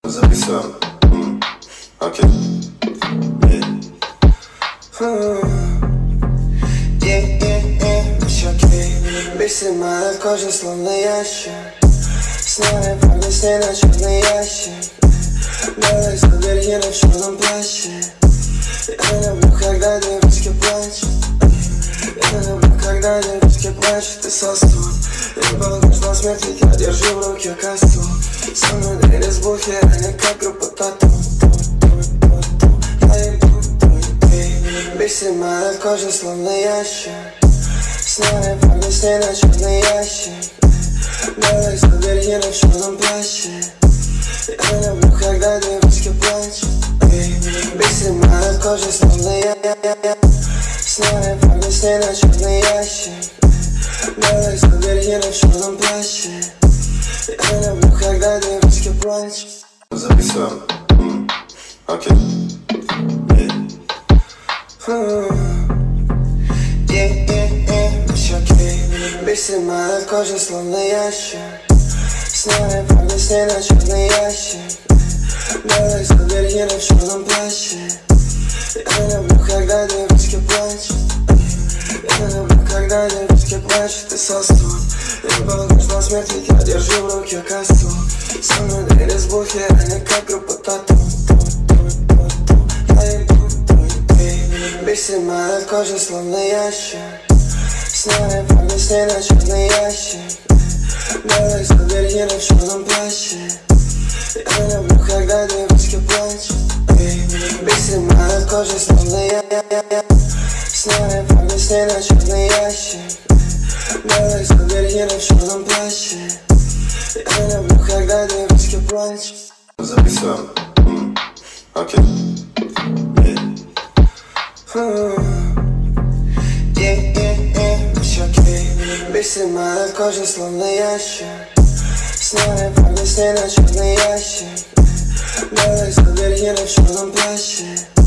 Записал. Окей. Бесит моя кожа, словно ящик. Сняли парни с ней на черный ящик. Белый супергерой в черном плаще. Я люблю, когда девочки плачут. Я люблю, когда девочки плачут и состут. Я похож на смерть, ведь я держу в руке косу. Со мной двери с буферами, как группа тату. Я иду, бесит моя кожа, словно ящик. Сняли парни с ней на черный ящик. Белый супергерой в черном плаще. Я люблю, когда девочки плачут. Бесит моя кожа, словно я. Сняли парни с ней на черный ящик. Белый супергерой в черном плаще. Я люблю, когда девочки плачут. Записал. Окей. Бесит моя кожа, словно ящик. Сняли парни с ней на черный ящик. Белый супергерой в черном плаще. Я люблю, когда девочки плачут. Я люблю, когда девочки плачут и состут. Я похож на смерть, ведь я держу в руке косу. Со мной двери с буферами, как группа тату. Я иду, бесит моя кожа, словно ящик. Сняли парни с ней на черный ящик. Белый супергерой в черном плаще. Я люблю, когда девочки плачут. Бесит моя кожа, словно я. Сняли парни с ней на черный ящик. Белый супергерой в черном плаще. Я люблю, когда девочки плачут. Записал. Окей. Бесит моя кожа, словно ящик. Сняли парни с ней на черный ящик. Белый супергерой в черном плаще.